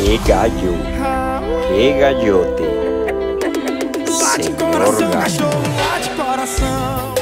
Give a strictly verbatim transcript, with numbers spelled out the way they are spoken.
Que gallo, que galhote, Bate senhor coração, galho. cachorro, bate coração.